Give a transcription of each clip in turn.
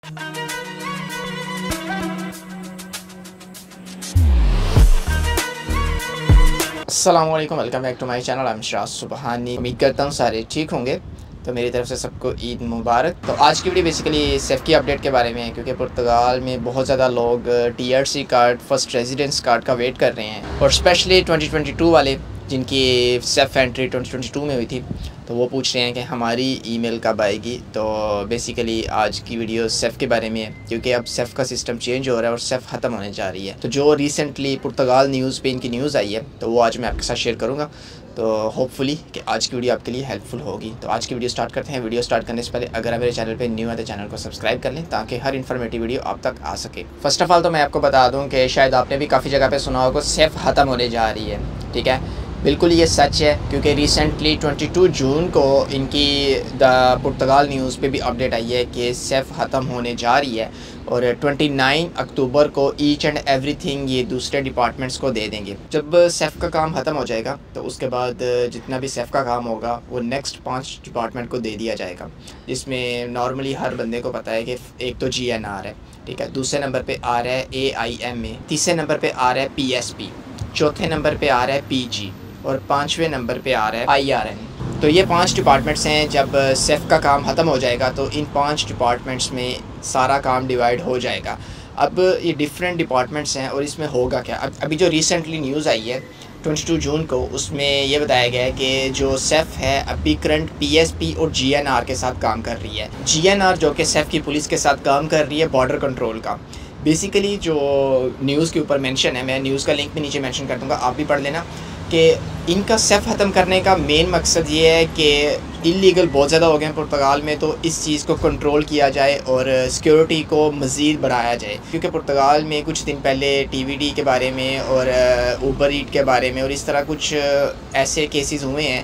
अस्सलाम वालेकुम, welcome back to my channel. I am Sharaj Subhani. उम्मीद करता हूँ सारे ठीक होंगे। तो मेरी तरफ से सबको ईद मुबारक। तो आज की वीडियो बेसिकली सेफ की अपडेट के बारे में है, क्योंकि पुर्तगाल में बहुत ज़्यादा लोग TRC card, first residence card का वेट कर रहे हैं, और स्पेशली 2022 वाले जिनकी सेफ एंट्री 2022 में हुई थी, तो वो पूछ रहे हैं कि हमारी ईमेल कब आएगी। तो बेसिकली आज की वीडियो सेफ़ के बारे में है, क्योंकि अब सेफ़ का सिस्टम चेंज हो रहा है और सेफ़ ख़त्म होने जा रही है। तो जो रिसेंटली पुर्तगाल न्यूज़ पे इनकी न्यूज़ आई है, तो वो आज मैं आपके साथ शेयर करूँगा। तो होपफुली कि आज की वीडियो आपके लिए हेल्पफुल होगी। तो आज की वीडियो स्टार्ट करते हैं। वीडियो स्टार्ट करने से पहले अगर आप मेरे चैनल पे न्यू है तो चैनल को सब्सक्राइब कर लें, ताकि हर इन्फॉर्मेटिव वीडियो आप तक आ सके। फ़र्स्ट ऑफ़ ऑल तो मैं आपको बता दूं कि शायद आपने भी काफ़ी जगह पे सुना होगा सेफ़ ख़त्म होने जा रही है। ठीक है, बिल्कुल ये सच है, क्योंकि रिसेंटली 22 जून को इनकी द पुर्तगाल न्यूज़ पे भी अपडेट आई है कि सेफ़ ख़त्म होने जा रही है, और 29 अक्टूबर को ईच एंड एवरीथिंग ये दूसरे डिपार्टमेंट्स को दे देंगे। जब सेफ़ का काम ख़त्म हो जाएगा, तो उसके बाद जितना भी सेफ़ का काम होगा वो नेक्स्ट 5 डिपार्टमेंट को दे दिया जाएगा, जिसमें नॉर्मली हर बंदे को पता है कि एक तो GNR है, ठीक है, दूसरे नंबर पे आ रहा है AIMA, तीसरे नंबर पे आ रहा है PSP, चौथे नंबर पे आ रहा है PG, और 5वें नंबर पे आ रहा है IRN। तो ये 5 डिपार्टमेंट्स हैं। जब सेफ़ का काम ख़त्म हो जाएगा तो इन 5 डिपार्टमेंट्स में सारा काम डिवाइड हो जाएगा। अब ये डिफरेंट डिपार्टमेंट्स हैं, और इसमें होगा क्या। अब अभी जो रिसेंटली न्यूज़ आई है 22 जून को, उसमें ये बताया गया है कि जो सेफ़ है अभी करंट PSP और GNR के साथ काम कर रही है। GNR जो कि सेफ़ की पुलिस के साथ काम कर रही है बॉर्डर कंट्रोल का। बेसिकली जो न्यूज़ के ऊपर मेंशन है, मैं न्यूज़ का लिंक भी नीचे मेंशन कर दूँगा, आप भी पढ़ लेना, कि इनका सेफ़ ख़त्म करने का मेन मकसद ये है कि इलीगल बहुत ज़्यादा हो गए हैं पुर्तगाल में, तो इस चीज़ को कंट्रोल किया जाए और सिक्योरिटी को मज़ीद बढ़ाया जाए। क्योंकि पुर्तगाल में कुछ दिन पहले TVD के बारे में और ऊबर ईट के बारे में और इस तरह कुछ ऐसे केसेस हुए हैं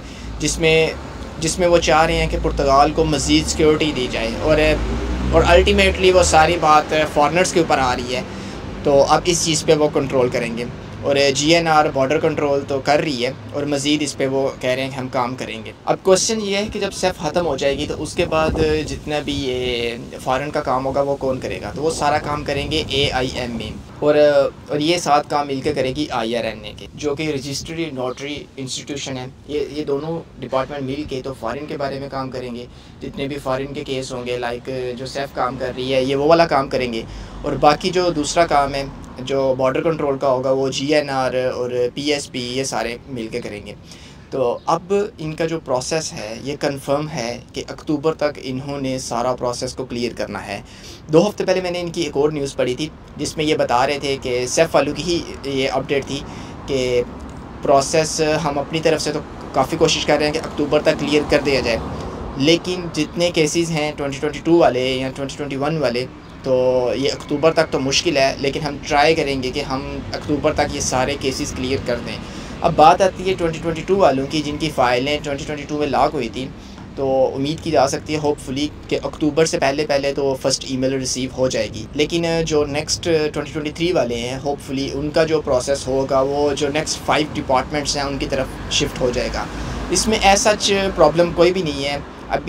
जिसमें वो चाह रहे हैं कि पुर्तगाल को मज़ीद सिक्योरिटी दी जाए, और अल्टीमेटली वो सारी बात फॉरेनर्स के ऊपर आ रही है। तो अब इस चीज़ पे वो कंट्रोल करेंगे, और GNR बॉर्डर कंट्रोल तो कर रही है, और मज़ीद इस पे वो कह रहे हैं कि हम काम करेंगे। अब क्वेश्चन ये है कि जब सेफ़ ख़त्म हो जाएगी तो उसके बाद जितना भी ये फ़ॉरेन का काम होगा वो कौन करेगा। तो वो सारा काम करेंगे AIMA, और ये 7 काम मिलकर करेगी IRNA के, जो कि रजिस्ट्री नोटरी इंस्टीट्यूशन है। ये दोनों डिपार्टमेंट मिल के तो फ़ॉरेन के बारे में काम करेंगे। जितने भी फ़ॉरेन के केस होंगे, लाइक जो सेफ़ काम कर रही है ये वो वाला काम करेंगे, और बाकी जो दूसरा काम है जो बॉर्डर कंट्रोल का होगा वो GNR और PSP ये सारे मिल के करेंगे। तो अब इनका जो प्रोसेस है ये कंफर्म है कि अक्टूबर तक इन्होंने सारा प्रोसेस को क्लियर करना है। 2 हफ्ते पहले मैंने इनकी एक और न्यूज़ पढ़ी थी, जिसमें ये बता रहे थे कि सेफ़ वालों की ही ये अपडेट थी कि प्रोसेस हम अपनी तरफ से तो काफ़ी कोशिश कर रहे हैं कि अक्टूबर तक क्लियर कर दिया जाए, लेकिन जितने केसेस हैं 2022 वाले या 2021 वाले, तो ये अक्टूबर तक तो मुश्किल है, लेकिन हम ट्राई करेंगे कि हम अक्टूबर तक ये सारे केसेस क्लियर कर दें। अब बात आती है 2022 वालों की, जिनकी फ़ाइलें 2022 में लॉक हुई थी। तो उम्मीद की जा सकती है होपफुली कि अक्टूबर से पहले तो फ़र्स्ट ईमेल रिसीव हो जाएगी। लेकिन जो नेक्स्ट 2023 वाले हैं, होपफुली उनका जो प्रोसेस होगा वो जो नेक्स्ट 5 डिपार्टमेंट्स हैं उनकी तरफ शिफ्ट हो जाएगा। इसमें ऐसा प्रॉब्लम कोई भी नहीं है।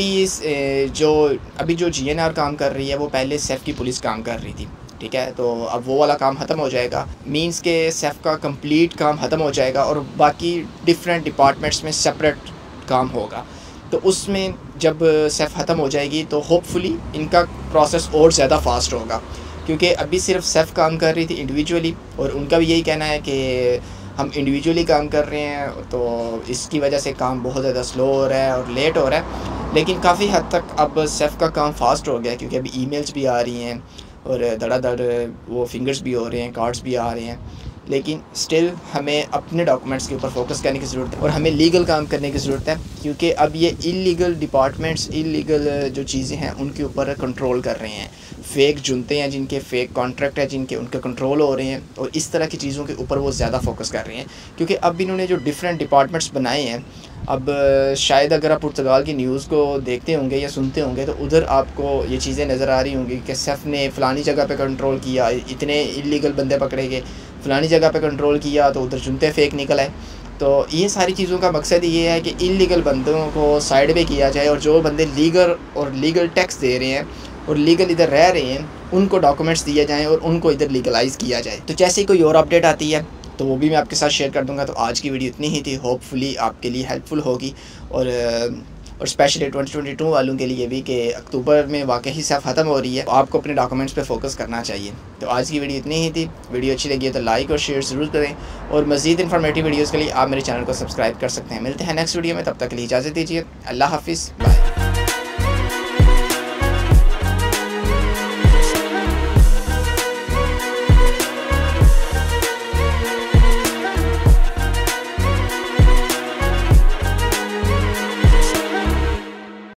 अभी जो GNR काम कर रही है वो पहले सेफ़ की पुलिस काम कर रही थी, ठीक है। तो अब वो वाला काम ख़त्म हो जाएगा, मींस के सेफ़ का कंप्लीट काम ख़त्म हो जाएगा, और बाकी डिफरेंट डिपार्टमेंट्स में सेपरेट काम होगा। तो उसमें जब सेफ़ ख़त्म हो जाएगी तो होपफुली इनका प्रोसेस और ज़्यादा फास्ट होगा, क्योंकि अभी सिर्फ सेफ़ काम कर रही थी इंडिविजुअली, और उनका भी यही कहना है कि हम इंडिविजुअली काम कर रहे हैं, तो इसकी वजह से काम बहुत ज़्यादा स्लो हो रहा है और लेट हो रहा है। लेकिन काफ़ी हद तक अब सेफ़ का काम फास्ट हो गया, क्योंकि अभी ईमेल्स भी आ रही हैं और धड़ाधड़ वो फिंगर्स भी हो रहे हैं, कार्ड्स भी आ रहे हैं। लेकिन स्टिल हमें अपने डॉक्यूमेंट्स के ऊपर फोकस करने की ज़रूरत है, और हमें लीगल काम करने की ज़रूरत है, क्योंकि अब ये इलीगल डिपार्टमेंट्स, इलीगल जो चीज़ें हैं उनके ऊपर कंट्रोल कर रहे हैं। फ़ेक जुनते हैं जिनके, फ़ेक कॉन्ट्रैक्ट है जिनके, उनके कंट्रोल हो रहे हैं, और इस तरह की चीज़ों के ऊपर वो ज़्यादा फोकस कर रहे हैं। क्योंकि अब इन्होंने जो डिफरेंट डिपार्टमेंट्स बनाए हैं, अब शायद अगर आप पुर्तगाल की न्यूज़ को देखते होंगे या सुनते होंगे तो उधर आपको ये चीज़ें नज़र आ रही होंगी कि सेफ़ ने फ़लानी जगह पे कंट्रोल किया, इतने इलीगल बंदे पकड़े गए, फ़लानी जगह पे कंट्रोल किया तो उधर जुनते फ़ेक निकल आए। तो ये सारी चीज़ों का मकसद ये है कि इलीगल बंदों को साइड पे किया जाए, और जो बंदे लीगल टैक्स दे रहे हैं और लीगल इधर रह रहे हैं उनको डॉक्यूमेंट्स दिए जाएँ और उनको इधर लीगलाइज़ किया जाए। तो जैसे ही कोई और अपडेट आती है तो वो भी मैं आपके साथ शेयर कर दूँगा। तो आज की वीडियो इतनी ही थी, होपफुली आपके लिए हेल्पफुल होगी और स्पेशली 2022 वालों के लिए भी कि अक्टूबर में वाकई सेफ ख़त्म हो रही है, तो आपको अपने डॉक्यूमेंट्स पे फोकस करना चाहिए। तो आज की वीडियो इतनी ही थी। वीडियो अच्छी लगी है तो लाइक और शेयर ज़रूर करें और मज़ीद इन्फॉर्मेटिव वीडियोज़ के लिए आप मेरे चैनल को सब्सक्राइब कर सकते हैं। मिलते हैं नेक्स्ट वीडियो में, तब तक के लिए इजाज़त दीजिए। अल्लाह हाफिज़, बाय।